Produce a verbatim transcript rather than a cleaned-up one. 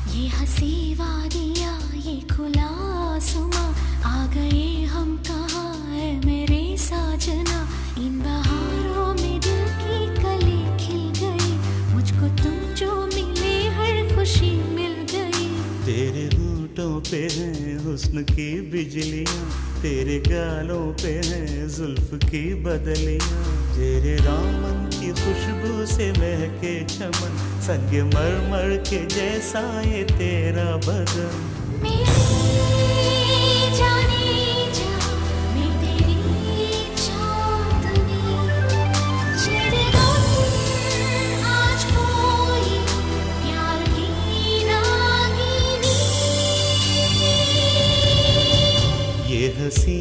ये हंसी वादियाँ ये खुला आसमां, आ गए हम कहाँ है मेरे साजना। इन बहारों में दिल की कली खिल गई, मुझको तुम जो मिले हर खुशी मिल गई। तेरे होठों पे हैं हुस्न की बिजलियाँ, तेरे गालों पे हैं जुल्फ की बदलियाँ। तेरे दामन की खुशबू से महके चमन, संगमरमर के जैसा ये तेरा बदन। मेरी जाने